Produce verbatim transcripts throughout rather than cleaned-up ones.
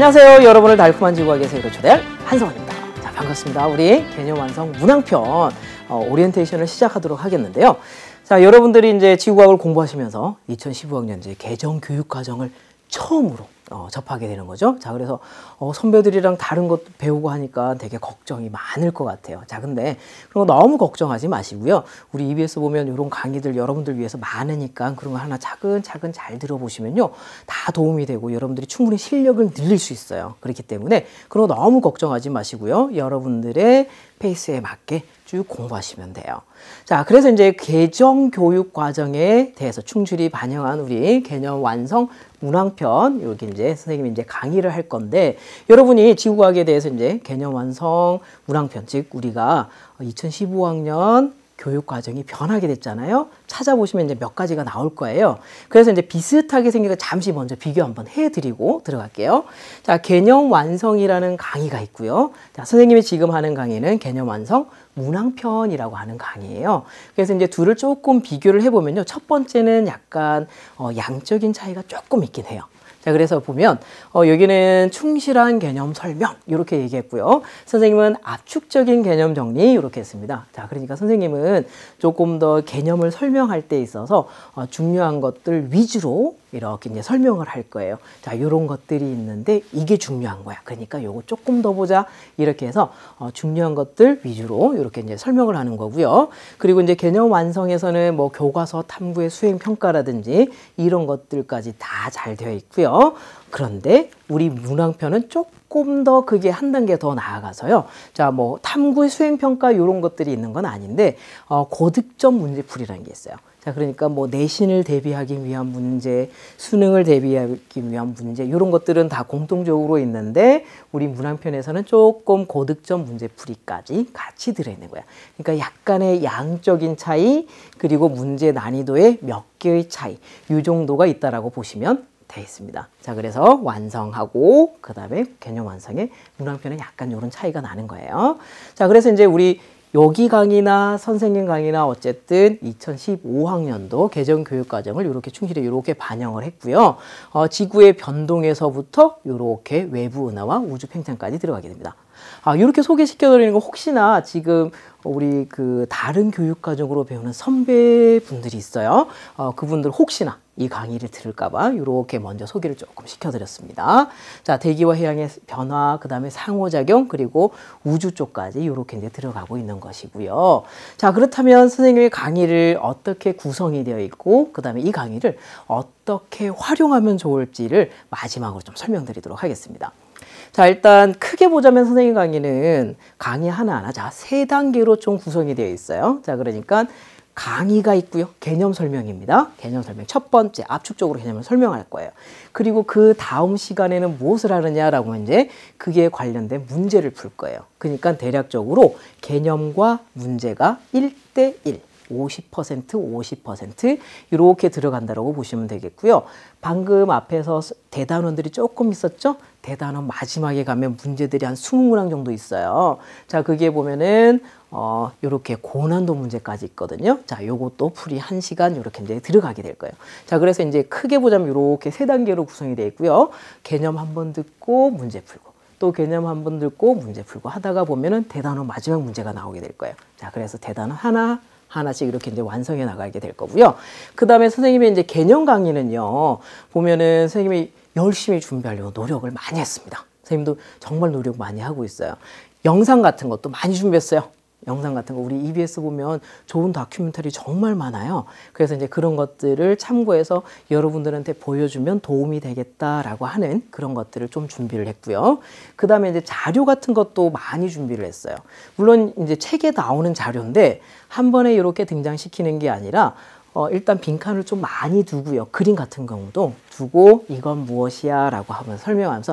안녕하세요. 여러분을 달콤한 지구학의 세계로 초대할 한성원입니다. 자, 반갑습니다. 우리 개념 완성 문항편 어, 오리엔테이션을 시작하도록 하겠는데요. 자, 여러분들이 이제 지구학을 공부하시면서 이천십오 학년 이제 개정 교육 과정을 처음으로 어, 접하게 되는 거죠. 자, 그래서 어, 선배들이랑 다른 것도 배우고 하니까 되게 걱정이 많을 것 같아요. 자, 근데 그런 거 너무 걱정하지 마시고요. 우리 이비에스 보면 이런 강의들 여러분들 위해서 많으니까 그런 거 하나 차근차근 잘 들어보시면요, 다 도움이 되고 여러분들이 충분히 실력을 늘릴 수 있어요. 그렇기 때문에 그런 거 너무 걱정하지 마시고요. 여러분들의 페이스에 맞게 쭉 공부하시면 돼요. 자, 그래서 이제 개정 교육 과정에 대해서 충실히 반영한 우리 개념 완성 문항편, 여기 이제 선생님이 이제 강의를 할 건데, 여러분이 지구과학에 대해서 이제 개념 완성 문항편, 즉 우리가 이천십오 학년 교육 과정이 변하게 됐잖아요. 찾아보시면 이제 몇 가지가 나올 거예요. 그래서 이제 비슷하게 생긴 거 잠시 먼저 비교 한번 해드리고 들어갈게요. 자, 개념 완성이라는 강의가 있고요. 자, 선생님이 지금 하는 강의는 개념 완성 문항편이라고 하는 강의예요. 그래서 이제 둘을 조금 비교를 해보면요. 첫 번째는 약간 어, 양적인 차이가 조금 있긴 해요. 자, 그래서 보면 어, 여기는 충실한 개념 설명 이렇게 얘기했고요. 선생님은 압축적인 개념 정리 이렇게 했습니다. 자, 그러니까 선생님은 조금 더 개념을 설명할 때 있어서 어, 중요한 것들 위주로 이렇게 이제 설명을 할 거예요. 자, 이런 것들이 있는데 이게 중요한 거야. 그러니까 요거 조금 더 보자. 이렇게 해서 어, 중요한 것들 위주로 이렇게 이제 설명을 하는 거고요. 그리고 이제 개념 완성에서는 뭐 교과서 탐구의 수행 평가라든지 이런 것들까지 다 잘 되어 있고요. 그런데 우리 문항편은 조금 더 그게 한 단계 더 나아가서요. 자, 뭐 탐구의 수행 평가 이런 것들이 있는 건 아닌데 어, 고득점 문제풀이라는 게 있어요. 자, 그러니까 뭐 내신을 대비하기 위한 문제, 수능을 대비하기 위한 문제 이런 것들은 다 공통적으로 있는데 우리 문항편에서는 조금 고득점 문제풀이까지 같이 들어있는 거야. 그러니까 약간의 양적인 차이 그리고 문제 난이도의 몇 개의 차이 이 정도가 있다라고 보시면 되어 있습니다. 자, 그래서 완성하고 그 다음에 개념 완성의 문항편은 약간 이런 차이가 나는 거예요. 자, 그래서 이제 우리 여기 강의나 선생님 강의나 어쨌든 이천십오 학년도 개정 교육 과정을 이렇게 충실히 이렇게 반영을 했고요. 어, 지구의 변동에서부터 이렇게 외부 은하와 우주 팽창까지 들어가게 됩니다. 아, 이렇게 소개시켜드리는 거 혹시나 지금 우리 그 다른 교육 과정으로 배우는 선배분들이 있어요. 어, 그분들 혹시나 이 강의를 들을까봐 이렇게 먼저 소개를 조금 시켜드렸습니다. 자, 대기와 해양의 변화, 그 다음에 상호작용, 그리고 우주 쪽까지 이렇게 이제 들어가고 있는 것이고요. 자, 그렇다면 선생님의 강의를 어떻게 구성이 되어 있고, 그 다음에 이 강의를 어떻게 활용하면 좋을지를 마지막으로 좀 설명드리도록 하겠습니다. 자, 일단 크게 보자면 선생님 강의는 강의 하나하나 자, 세 단계로 좀 구성이 되어 있어요. 자, 그러니까 강의가 있고요. 개념 설명입니다. 개념 설명. 첫 번째, 압축적으로 개념을 설명할 거예요. 그리고 그 다음 시간에는 무엇을 하느냐라고 하면 이제 그게 관련된 문제를 풀 거예요. 그러니까 대략적으로 개념과 문제가 일 대 일. 오십 퍼센트, 오십 퍼센트 이렇게 들어간다고 보시면 되겠고요. 방금 앞에서 대단원들이 조금 있었죠? 대단원 마지막에 가면 문제들이 한 이십 문항 정도 있어요. 자, 그게 보면은 어, 요렇게 고난도 문제까지 있거든요. 자, 요것도 풀이 한 시간 요렇게 이제 들어가게 될 거예요. 자, 그래서 이제 크게 보자면 요렇게 세 단계로 구성이 되어 있고요. 개념 한번 듣고 문제 풀고 또 개념 한번 듣고 문제 풀고 하다가 보면은 대단원 마지막 문제가 나오게 될 거예요. 자, 그래서 대단원 하나 하나씩 이렇게 이제 완성해 나가게 될 거고요. 그 다음에 선생님의 이제 개념 강의는요, 보면은 선생님이 열심히 준비하려고 노력을 많이 했습니다. 선생님도 정말 노력 많이 하고 있어요. 영상 같은 것도 많이 준비했어요. 영상 같은 거 우리 이비에스 보면 좋은 다큐멘터리 정말 많아요. 그래서 이제 그런 것들을 참고해서 여러분들한테 보여주면 도움이 되겠다라고 하는 그런 것들을 좀 준비를 했고요. 그 다음에 이제 자료 같은 것도 많이 준비를 했어요. 물론 이제 책에 나오는 자료인데 한 번에 이렇게 등장시키는 게 아니라 어, 일단 빈칸을 좀 많이 두고요. 그림 같은 경우도 두고 이건 무엇이야 라고 하면서 설명하면서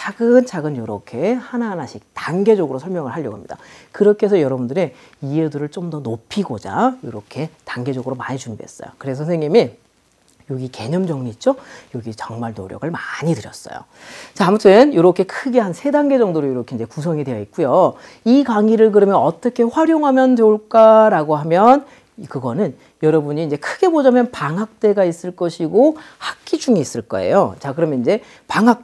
차근차근 이렇게 하나하나씩 단계적으로 설명을 하려고 합니다. 그렇게 해서 여러분들의 이해도를 좀 더 높이고자 이렇게 단계적으로 많이 준비했어요. 그래서 선생님이 여기 개념 정리 있죠? 여기 정말 노력을 많이 들였어요. 자, 아무튼 이렇게 크게 한 세 단계 정도로 이렇게 이제 구성이 되어 있고요. 이 강의를 그러면 어떻게 활용하면 좋을까라고 하면 그거는 여러분이 이제 크게 보자면 방학 때가 있을 것이고 학기 중에 있을 거예요. 자, 그러면 이제 방학 때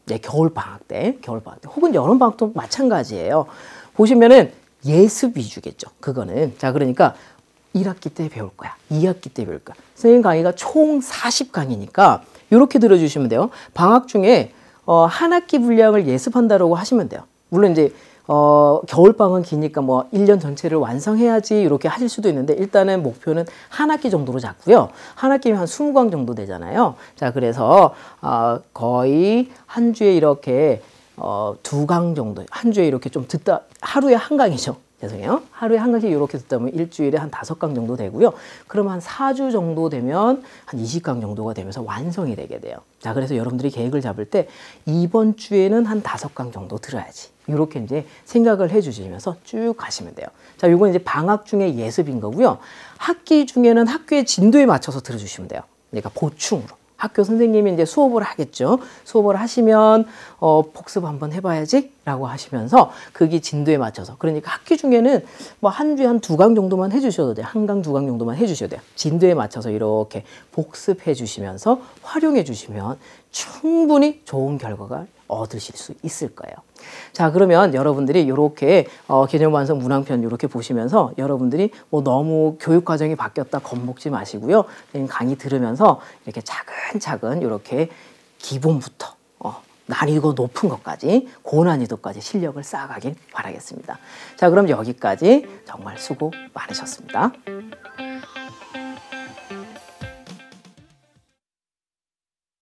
네, 겨울 방학 때, 겨울 방학 때, 혹은 여름 방학도 마찬가지예요. 보시면은 예습 위주겠죠. 그거는. 자, 그러니까 일 학기 때 배울 거야. 이 학기 때 배울 거야. 선생님 강의가 총 사십 강이니까 이렇게 들어주시면 돼요. 방학 중에 어, 한 학기 분량을 예습한다라고 하시면 돼요. 물론 이제 어, 겨울방학은 기니까 뭐 일 년 전체를 완성해야지 이렇게 하실 수도 있는데 일단은 목표는 한 학기 정도로 잡고요. 한 학기면 한 이십 강 정도 되잖아요. 자, 그래서 어, 거의 한 주에 이렇게 어, 두 강 정도, 한 주에 이렇게 좀 듣다, 하루에 한 강이죠. 죄송해요. 하루에 한 강씩 이렇게 듣다 보면 일주일에 한 다섯 강 정도 되고요. 그럼 한 사 주 정도 되면 한 이십 강 정도가 되면서 완성이 되게 돼요. 자, 그래서 여러분들이 계획을 잡을 때 이번 주에는 한 다섯 강 정도 들어야지. 이렇게 이제 생각을 해 주시면서 쭉 가시면 돼요. 자, 이건 이제 방학 중에 예습인 거고요. 학기 중에는 학교의 진도에 맞춰서 들어주시면 돼요. 그러니까 보충으로. 학교 선생님이 이제 수업을 하겠죠. 수업을 하시면 어, 복습 한번 해봐야지 라고 하시면서 그게 진도에 맞춰서, 그러니까 학기 중에는 뭐 한 주에 한 두 강 정도만 해주셔도 돼요. 한 강, 두 강 정도만 해주셔도 돼요. 진도에 맞춰서 이렇게 복습해 주시면서 활용해 주시면 충분히 좋은 결과가 얻으실 수 있을 거예요. 자, 그러면 여러분들이 이렇게 어, 개념 완성 문항편 이렇게 보시면서 여러분들이 뭐 너무 교육 과정이 바뀌었다 겁먹지 마시고요. 강의 들으면서 이렇게 차근차근 이렇게 기본부터 어, 난이도 높은 것까지, 고난이도까지 실력을 쌓아가길 바라겠습니다. 자, 그럼 여기까지 정말 수고 많으셨습니다.